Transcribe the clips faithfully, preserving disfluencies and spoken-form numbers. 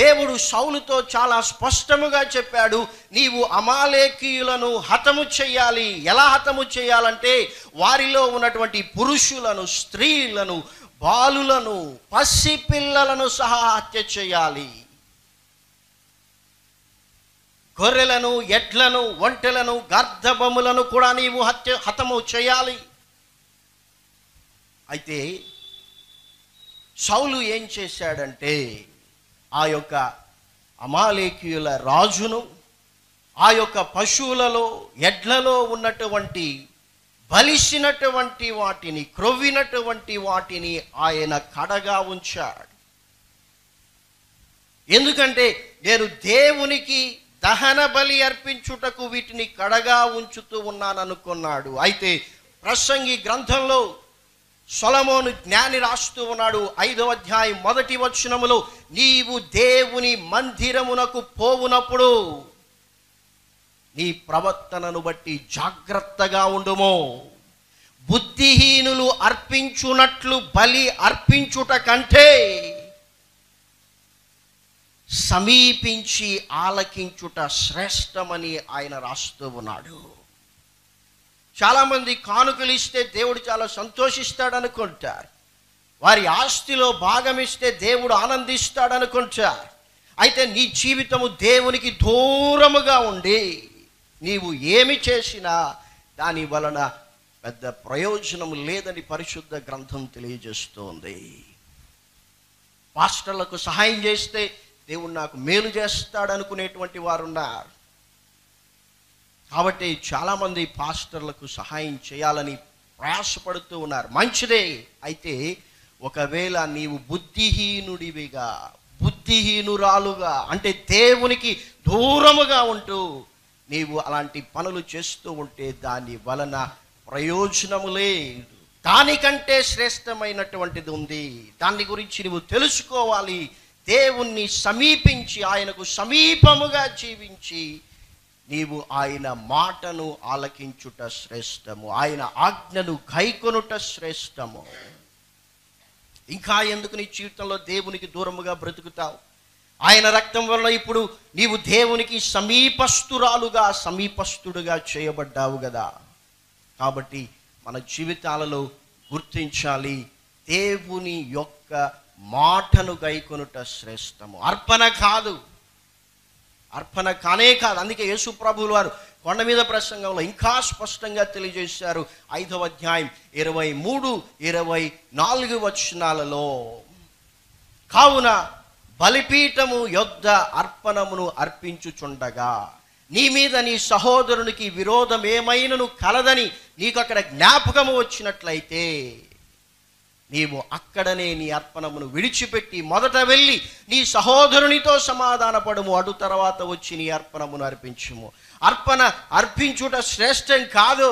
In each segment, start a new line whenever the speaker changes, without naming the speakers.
దేవుడు సౌలుతో చాలా స్పష్టముగా చెప్పాడు, నీవు అమాలేకీయులను హతము చేయాలి. ఎలా హతము చేయాలంటే వారిలో ఉన్నటువంటి పురుషులను, స్త్రీలను, బాలులను, పసిపిల్లలను సహా హత్య చేయాలి. గొర్రెలను, ఎడ్లను, ఒంటెలను, గర్ధబొమ్ములను కూడా నీవు హత్య హతము చేయాలి. అయితే సౌలు ఏం చేశాడంటే ఆ యొక్క అమాలేకీయుల రాజును, ఆ యొక్క పశువులలో, ఎడ్లలో ఉన్నటువంటి బలిసినటువంటి వాటిని, క్రొవ్వినటువంటి వాటిని ఆయన కడగా ఉంచాడు. ఎందుకంటే నేను దేవునికి దహన బలి అర్పించుటకు వీటిని కడగా ఉంచుతూ ఉన్నాననుకున్నాడు. అయితే ప్రసంగి గ్రంథంలో సొలొమోను జ్ఞాని రాస్తూ ఉన్నాడు, ఐదవ అధ్యాయం మొదటి వచనములో, నీవు దేవుని మందిరమునకు పోవునప్పుడు నీ ప్రవర్తనను బట్టి జాగ్రత్తగా ఉండుము. బుద్ధిహీనులు అర్పించునట్లు బలి అర్పించుట కంటే సమీపించి ఆలకించుట శ్రేష్టమని ఆయన రాస్తూ ఉన్నాడు. చాలామంది కానుకలు ఇస్తే దేవుడు చాలా సంతోషిస్తాడు అనుకుంటారు. వారి ఆస్తిలో భాగం ఇస్తే దేవుడు ఆనందిస్తాడు అనుకుంటారు. అయితే నీ జీవితము దేవునికి దూరముగా ఉండి నీవు ఏమి చేసినా దాని వలన పెద్ద ప్రయోజనం లేదని పరిశుద్ధ గ్రంథం తెలియజేస్తోంది. పాస్టర్లకు సహాయం చేస్తే దేవుడు నాకు మేలు చేస్తాడు అనుకునేటువంటి వారు ఉన్నారు. కాబట్టి చాలామంది పాస్టర్లకు సహాయం చేయాలని ప్రయాసపడుతూ ఉన్నారు, మంచిదే. అయితే ఒకవేళ నీవు బుద్ధిహీనుడివిగా, బుద్ధిహీనురాలుగా, అంటే దేవునికి దూరముగా ఉంటూ నీవు అలాంటి పనులు చేస్తూ ఉంటే దాని వలన ప్రయోజనము లేదు. దానికంటే శ్రేష్టమైనటువంటిది ఉంది. దాని గురించి నువ్వు తెలుసుకోవాలి. దేవుణ్ణి సమీపించి, ఆయనకు సమీపముగా జీవించి నీవు ఆయన మాటను ఆలకించుట శ్రేష్టము, ఆయన ఆజ్ఞను గైకొనుట శ్రేష్టము. ఇంకా ఎందుకు నీ జీవితంలో దేవునికి దూరముగా బ్రతుకుతావు? ఆయన రక్తం వలన ఇప్పుడు నీవు దేవునికి సమీపస్తురాలుగా, సమీపస్తుడుగా చేయబడ్డావు కదా. కాబట్టి మన జీవితాలలో గుర్తించాలి, దేవుని యొక్క మాటను గైకొనుట శ్రేష్టము. అర్పణ కాదు, అర్పణ కానే కాదు. అందుకే యేసు ప్రభువుల వారు కొండ మీద ప్రసంగంలో ఇంకా స్పష్టంగా తెలియజేశారు. ఐదవ అధ్యాయం ఇరవై మూడు ఇరవై నాలుగు వచనాలలో, కావున బలిపీఠము యొద్ద అర్పణమును అర్పించుచుండగా నీ మీద నీ సహోదరునికి విరోధం ఏమైనను కలదని నీకు అక్కడ జ్ఞాపకము వచ్చినట్లయితే నీవు అక్కడనే నీ అర్పణమును విడిచిపెట్టి మొదట వెళ్ళి నీ సహోదరునితో సమాధానపడము, అటు తర్వాత వచ్చి నీ అర్పణమును అర్పించుము. అర్పణ అర్పించుట శ్రేష్టం కాదు.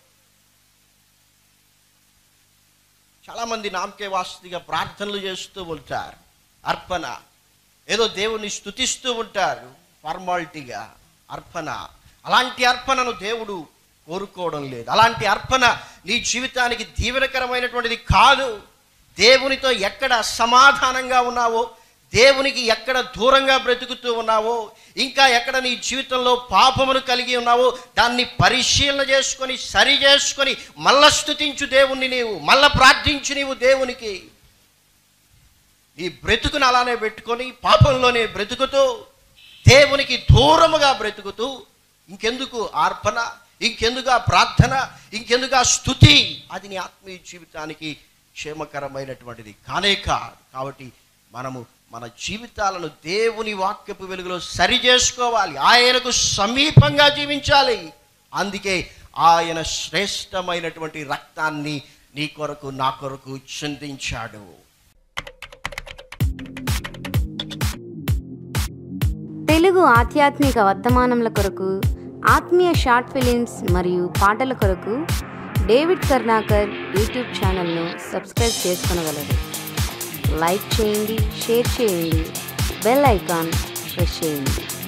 చాలామంది నామకే వాస్తుగా ప్రార్థనలు చేస్తూ ఉంటారు. అర్పణ ఏదో దేవుణ్ణి స్తుతిస్తూ ఉంటారు ఫార్మాలిటీగా. అర్పణ, అలాంటి అర్పణను దేవుడు కోరుకోవడం లేదు. అలాంటి అర్పణ నీ జీవితానికి దీవెనకరమైనటువంటిది కాదు. దేవునితో ఎక్కడ సమాధానంగా ఉన్నావో, దేవునికి ఎక్కడ దూరంగా బ్రతుకుతూ ఉన్నావో, ఇంకా ఎక్కడ నీ జీవితంలో పాపమును కలిగి ఉన్నావో దాన్ని పరిశీలన చేసుకొని సరి చేసుకొని మళ్ళా స్తుతించు దేవుణ్ణి, నీవు మళ్ళా ప్రార్థించు నీవు దేవునికి. నీ బ్రతుకును అలానే పెట్టుకొని పాపంలోనే బ్రతుకుతూ దేవునికి దూరముగా బ్రతుకుతూ ఇంకెందుకు అర్పణ, ఇంకెందుకు ఆ ప్రార్థన, ఇంకెందుకు ఆ స్తుతి? అది నీ ఆత్మీయ జీవితానికి క్షేమకరమైనటువంటిది కానే కాదు. కాబట్టి మనము మన జీవితాలను దేవుని వాక్యపు వెలుగులో సరి చేసుకోవాలి, ఆయనకు సమీపంగా జీవించాలి. అందుకే ఆయన శ్రేష్టమైనటువంటి రక్తాన్ని నీ కొరకు నా కొరకు చిందించాడు.
తెలుగు ఆధ్యాత్మిక వర్తమానముల కొరకు, ఆత్మీయ షార్ట్ ఫిలిమ్స్ మరియు పాటల కొరకు డేవిడ్ కర్ణాకర్ యూట్యూబ్ ఛానల్ను సబ్స్క్రైబ్ చేసుకొనగలరు. లైక్ చేయండి, షేర్ చేయండి, బెల్ ఐకాన్ ప్రెస్ చేయండి.